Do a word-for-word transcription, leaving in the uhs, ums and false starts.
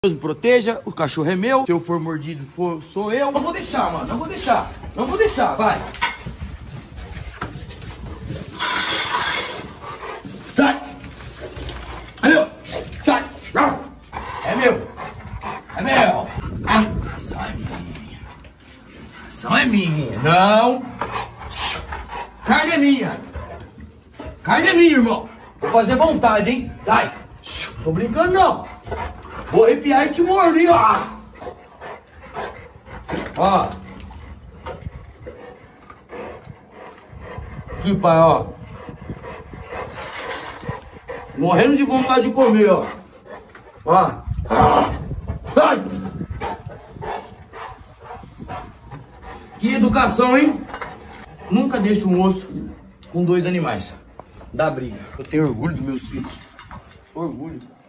Deus me proteja, o cachorro é meu. Se eu for mordido, for, sou eu. Não vou deixar, mano. Não vou deixar. Não vou deixar, vai. Sai. É meu. Sai. É meu. É meu. A ação é minha. A ação é minha. Não. Carne é minha. Carne é minha, irmão. Vou fazer vontade, hein. Sai. Tô brincando, não. Vou arrepiar e te morder, ó. Ó. Aqui, pai, ó. Morrendo de vontade de comer, ó. Ó. Sai! Que educação, hein? Nunca deixo um osso com dois animais. Dá briga. Eu tenho orgulho dos meus filhos. Orgulho.